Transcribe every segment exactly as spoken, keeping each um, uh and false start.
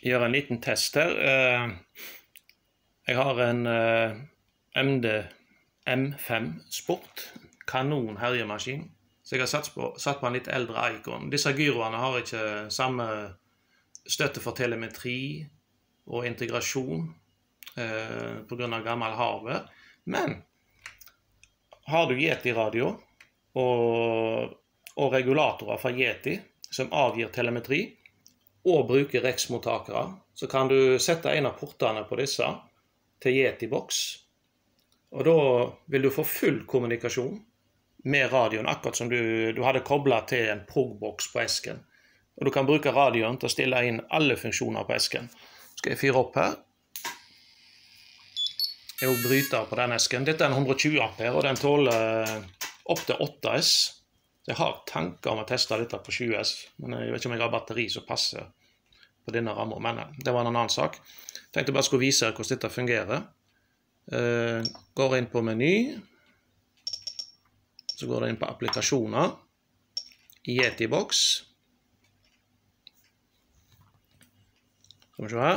gjøre en liten test her. Jeg har en M D M fem Sport, kanon herjemaskin. Så jeg har satt på, satt på en litt eldre Icon. Disse gyroene har ikke samme støtte for telemetri og integrasjon eh, på grunn av gammel hardware. Men har du Jeti radio og, og regulatorer fra Jeti som avgir telemetri og bruker REX-mottakere, så kan du sette en av portene på disse til Jeti-boks. Og da vil du få full kommunikasjon med radioen, akkurat som du, du hadde koblet til en prog-boks på esken. Og du kan bruke radioen til å stille inn alle funksjoner på esken. Skal jeg fyre opp her. Jeg har bryter på den esken. Dette er en hundre og tjue ampere, og den tåler opp til åtte S. Så jeg har tanker om å teste dette på tjue S, men jeg vet ikke om jeg har batteri som passer på denne rammen. Men det var en annen sak. Jeg tenkte bare skulle vise hvordan dette fungerer. Går inn på meny. Så går det inn på applikasjoner, Jeti-boks. Skal vi se her.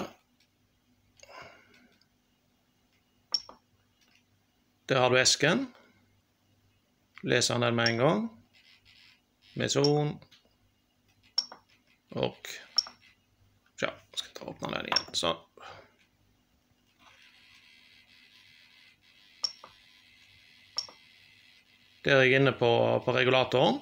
Der har du esken. Leser den med en gang. Mezon. Og ja, jeg skal ta åpne den igjen. Sånn. Der er jeg inne på, på regulatoren.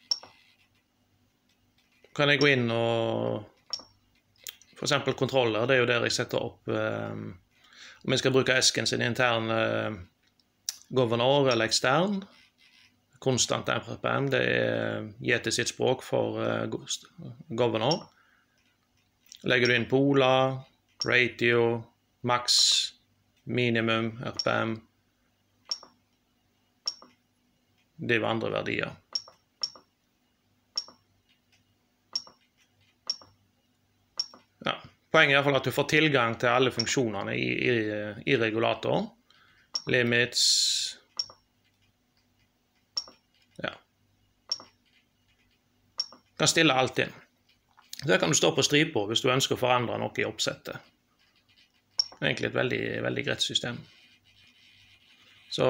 Kan jeg gå inn og for eksempel kontroller, det er jo der jeg setter opp eh, om jeg skal bruke esken sin intern eh, governor eller ekstern. Konstant R P M, det er Jeti sitt språk for eh, governor. Legger du inn pola, ratio, max, minimum, R P M, det er andre verdier. Ja, poenget er i hvert fall at du får tilgang til alle funksjonene i, i, i regulatoren. Limits. Ja. Du kan stille alt inn. Der kan du stå på stripa hvis du ønsker å forandre noe i oppsettet. Det er egentlig et veldig, veldig greit system. Så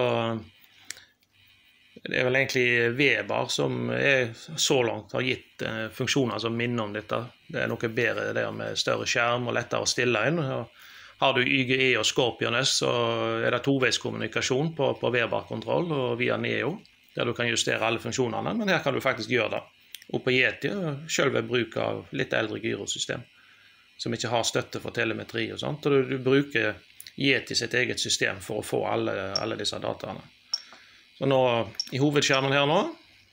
det er vel egentlig Weber som er så langt har gitt eh, funksjoner som minner om dette. Det er noe bedre der med større skjerm og lettere å stille inn. Har du Y G E og Scorpiones, så er det toveiskommunikasjon på, på Weber-kontroll og via Neo, der du kan justere alle funksjonene, men her kan du faktisk gjøre det. Og på Jeti, selv ved bruk av litt eldre gyrosystem, som ikke har støtte for telemetri og sånt, og du, du bruker Jeti sitt eget system for å få alle, alle disse dataene. Så nå, i hovedskjermen her nå,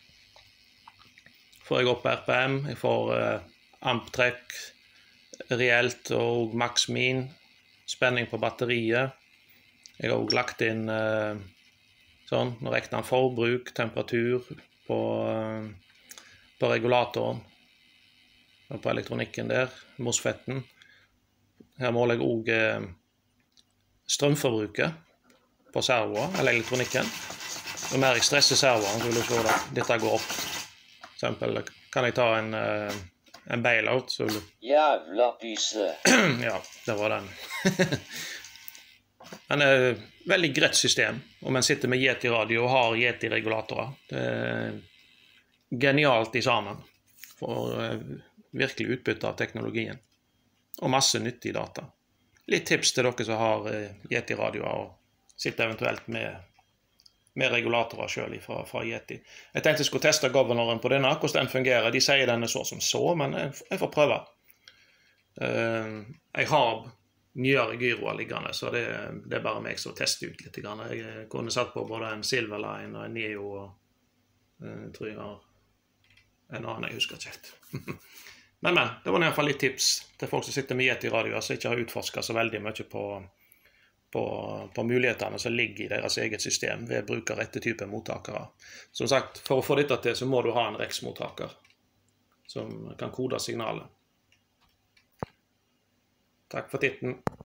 får jeg opp R P M, jeg får eh, amp-trekk, reelt og max-min, spenning på batteriet. Jeg har også lagt inn eh, sånn, nå rekner han forbruk, temperatur på, eh, på regulatoren, og på elektronikken der, MOSFETen. Her måler jeg også eh, strømforbruket på servoer, eller elektronikken. Jo mer jeg stresser serveren, så vil du se at dette går opp. For eksempel kan jeg ta en, en bailout, så vil du... Jævla pyse. Ja, det var den. Men det er et veldig greit system, om en sitter med Jeti radio og har Jeti regulatorer. Det er genialt i sammen, for virkelig utbytte av teknologien. Og masse nyttig data. Litt tips til dere som har Jeti radioer og sitter eventuelt med med regulatorer selv fra, fra Jeti. Jeg tenkte jeg skulle teste governoren på denne, hvordan den fungerer. De sier den er så som så, men jeg, jeg får prøve. Uh, jeg har nyere gyroer liggende, så det, det er bare meg som tester ut litt. Jeg kunne satt på både en Silverline og en Neo, og uh, jeg tror jeg har en annen, jeg husker ikke helt. men, men, det var i hvert fall litt tips til folk som sitter med Jeti radioer, som ikke har utforsket så veldig mye på På, på mulighetene som ligger i deres eget system ved bruk av rette type mottakere. Som sagt, for å få dette til så må du ha en REX-mottaker som kan kode signalet. Takk for titten.